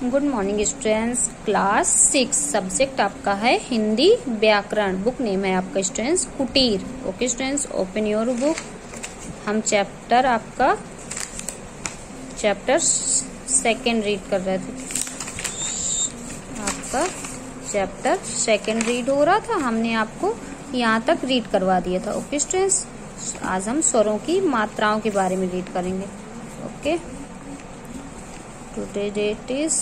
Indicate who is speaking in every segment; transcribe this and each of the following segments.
Speaker 1: Good morning students, class 6 subject आपका है हिंदी व्याकरण। बुक नेम है आपका students Kutir. Okay students, open your book. हम चैप्टर सेकेंड रीड कर रहे थे। आपका चैप्टर सेकेंड रीड हो रहा था, हमने आपको यहाँ तक रीड करवा दिया था। ओके स्टूडेंट्स, आज हम स्वरों की मात्राओं के बारे में रीड करेंगे। Okay, today date is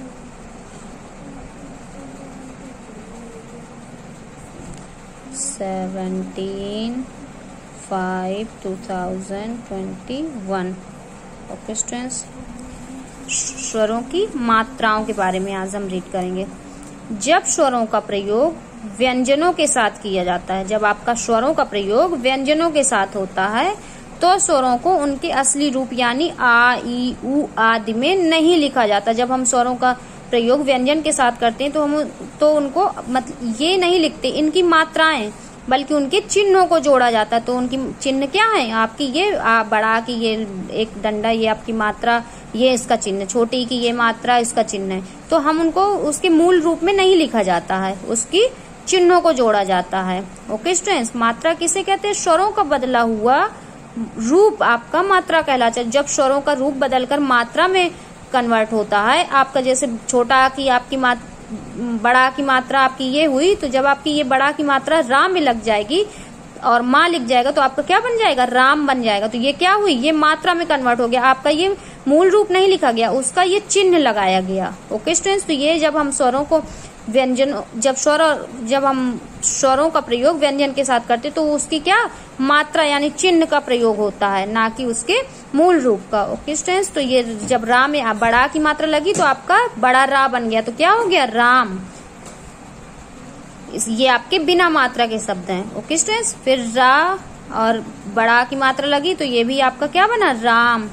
Speaker 1: 17/5/2021। Okay students, स्वरों की मात्राओं के बारे में आज हम रीड करेंगे। जब स्वरों का प्रयोग व्यंजनों के साथ किया जाता है, जब आपका स्वरों का प्रयोग व्यंजनों के साथ होता है तो स्वरों को उनके असली रूप यानी आ, ई, उ आदि में नहीं लिखा जाता। जब हम स्वरों का प्रयोग व्यंजन के साथ करते हैं तो उनको मतलब ये नहीं लिखते इनकी मात्राएं, बल्कि उनके चिन्हों को जोड़ा जाता है। तो उनकी चिन्ह क्या है? आपकी ये बड़ा की ये एक डंडा, ये आपकी मात्रा, ये इसका चिन्ह, छोटी की ये मात्रा, इसका चिन्ह है। तो हम उनको उसके मूल रूप में नहीं लिखा जाता है, उसकी चिन्हों को जोड़ा जाता है। ओके स्टूडेंट्स, मात्रा किसे कहते हैं? स्वरों का बदला हुआ रूप आपका मात्रा कहलाता है। जब स्वरों का रूप बदलकर मात्रा में कन्वर्ट होता है, आपका जैसे छोटा की आपकी बड़ा की मात्रा आपकी ये हुई, तो जब आपकी ये बड़ा की मात्रा रा में लग जाएगी और माँ लिख जाएगा तो आपका क्या बन जाएगा? राम बन जाएगा। तो ये क्या हुई? ये मात्रा में कन्वर्ट हो गया। आपका ये मूल रूप नहीं लिखा गया, उसका ये चिन्ह लगाया गया। ओके स्टूडेंट्स, तो ये जब हम स्वरों को जब हम स्वरों का प्रयोग व्यंजन के साथ करते तो उसकी क्या मात्रा यानी चिन्ह का प्रयोग होता है, ना कि उसके मूल रूप का। ओके स्टूडेंट्स, तो ये जब रा में बड़ा की मात्रा लगी तो आपका बड़ा रा बन गया, तो क्या हो गया? राम। ये आपके बिना मात्रा के शब्द हैं। ओके स्टूडेंट्स, फिर रा और बड़ा की मात्रा लगी तो ये भी आपका क्या बना? राम।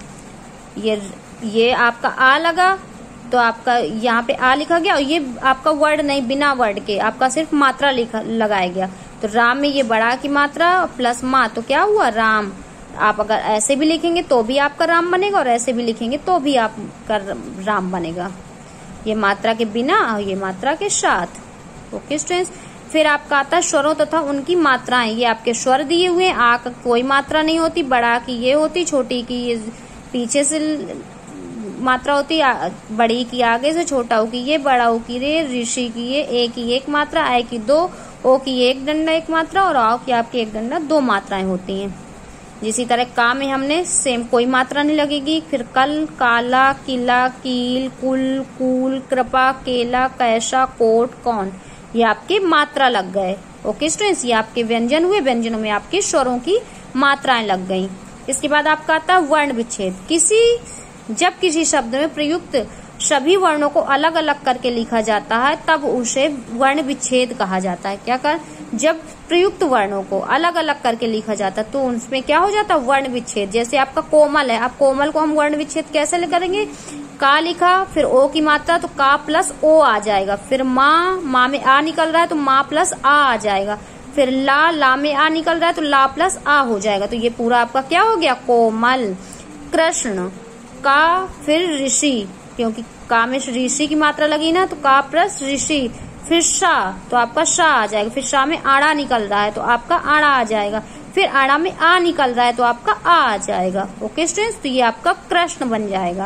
Speaker 1: ये आपका आ लगा तो आपका यहाँ पे आ लिखा गया, और ये आपका वर्ड नहीं, बिना वर्ड के आपका सिर्फ मात्रा लगाया गया। तो राम में ये बड़ा की मात्रा प्लस माँ, तो क्या हुआ? राम। आप अगर ऐसे भी लिखेंगे तो भी आपका राम बनेगा, और ऐसे भी लिखेंगे तो भी आपका राम बनेगा। ये मात्रा के बिना और ये मात्रा के साथ। ओके स्टूडेंट्स, फिर आपका आता है स्वरों तथा उनकी मात्राएं। ये आपके स्वर दिए हुए हैं। आ का कोई मात्रा नहीं होती, बड़ा की ये होती, छोटी की ये पीछे से मात्रा होती, बड़ी की आगे से, छोटा ओ की ये, बड़ा ओ की रे, ऋषि की ये, ए की एक मात्रा, आय की दो, ओ की एक डंडा एक मात्रा, और आओ की आपकी एक डंडा दो मात्राएं होती हैं। इसी तरह का में हमने सेम कोई मात्रा नहीं लगेगी। फिर कल, काला, किला, कील, कुल, कूल, कृपा, केला, कैसा, कोट, कौन, ये आपके मात्रा लग गए। ओके स्टूडेंट्स, ये आपके व्यंजन हुए, व्यंजनों में आपके स्वरों की मात्राएं लग गई। इसके बाद आपका आता है वर्ण विच्छेद। जब किसी शब्द में प्रयुक्त सभी वर्णों को अलग अलग करके लिखा जाता है तब उसे वर्ण विच्छेद कहा जाता है। क्या कर? जब प्रयुक्त वर्णों को अलग अलग करके लिखा जाता है तो उसमें क्या हो जाता है? वर्ण विच्छेद। जैसे आपका कोमल है, अब कोमल को हम वर्ण विच्छेद कैसे करेंगे? का लिखा, फिर ओ की मात्रा तो का प्लस ओ आ जाएगा। फिर माँ में आ निकल रहा है तो माँ प्लस आ जाएगा। फिर ला में आ निकल रहा है तो ला प्लस आ हो जाएगा। तो ये पूरा आपका क्या हो गया? कोमल। कृष्ण, का, फिर ऋषि, क्योंकि का में ऋषि की मात्रा लगी ना तो का प्लस ऋषि। फिर शा, तो आपका शा आ जाएगा। फिर शा में आड़ा निकल रहा है तो आपका आड़ा आ जाएगा। फिर आड़ा में आ निकल रहा है तो आपका आ जाएगा। ओके स्टूडेंट्स, तो ये आपका कृष्ण बन जाएगा।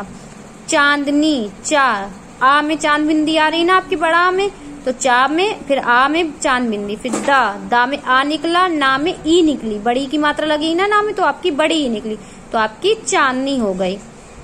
Speaker 1: चांदनी, चा, आ में चांद बिंदी आ रही ना आपकी बड़ा में, तो चा में, फिर आ में चांद बिंदी, फिर दा में आ निकला, ना में ई निकली, बड़ी की मात्रा लगी ना ना में तो आपकी बड़ी ई निकली, तो आपकी चांदनी हो गई।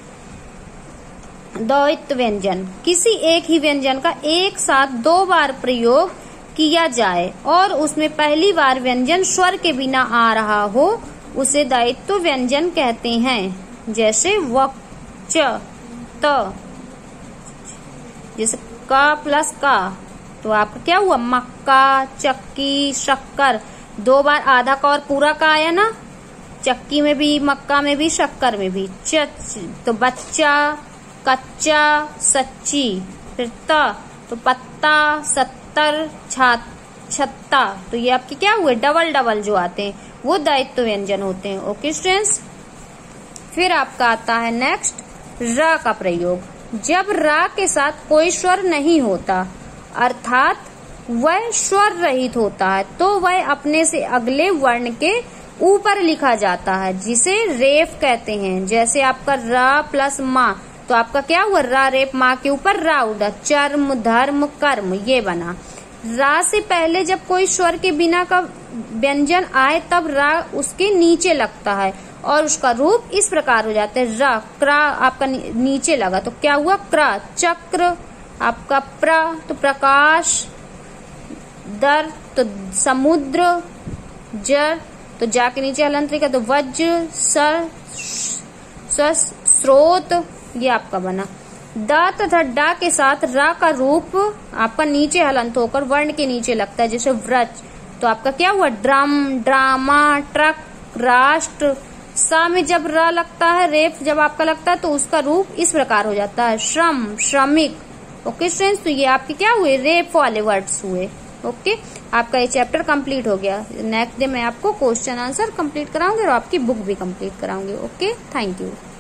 Speaker 1: द्वैत व्यंजन, किसी एक ही व्यंजन का एक साथ दो बार प्रयोग किया जाए और उसमें पहली बार व्यंजन स्वर के बिना आ रहा हो उसे द्वैत व्यंजन कहते हैं। जैसे वक, च, त, जैसे का प्लस का, तो आपका क्या हुआ? मक्का, चक्की, शक्कर। दो बार आधा का और पूरा का आया ना, चक्की में भी, मक्का में भी, शक्कर में भी। तो बच्चा, कच्चा, सच्ची। फिर त, तो पत्ता, सत्तर, छत्ता। तो ये आपके क्या हुए? डबल डबल जो आते हैं वो द्वैत व्यंजन होते हैं। ओके स्टूडेंट्स, फिर आपका आता है नेक्स्ट र का प्रयोग। जब रा के साथ कोई स्वर नहीं होता, अर्थात वह स्वर रहित होता है, तो वह अपने से अगले वर्ण के ऊपर लिखा जाता है, जिसे रेफ कहते हैं। जैसे आपका रा प्लस माँ, तो आपका क्या हुआ, रा रेफ माँ के ऊपर रा उड़ा, चर्म धर्म कर्म ये बना। रा से पहले जब कोई स्वर के बिना का व्यंजन आए तब रा उसके नीचे लगता है और उसका रूप इस प्रकार हो जाता है। रा क्रा आपका नीचे लगा तो क्या हुआ, क्रा। चक्र आपका प्र तो प्रकाश, दर तो समुद्र, जर तो जा के नीचे हलंत का तो वज्र, सर स्रोत ये आपका बना। द तथा डा के साथ रा का रूप आपका नीचे हलंत होकर वर्ण के नीचे लगता है, जैसे व्रज तो आपका क्या हुआ, ड्रम, ड्रामा, ट्रक, राष्ट्र। सा में जब रा लगता है, रेफ जब आपका लगता है तो उसका रूप इस प्रकार हो जाता है, श्रम, श्रमिक। ओके स्टूडेंट्स, तो ये आपके क्या हुए, रेफ वाले वर्ड्स हुए। ओके आपका ये चैप्टर कंप्लीट हो गया। नेक्स्ट डे मैं आपको क्वेश्चन आंसर कंप्लीट कराऊंगी और आपकी बुक भी कंप्लीट कराऊंगी। Okay thank you.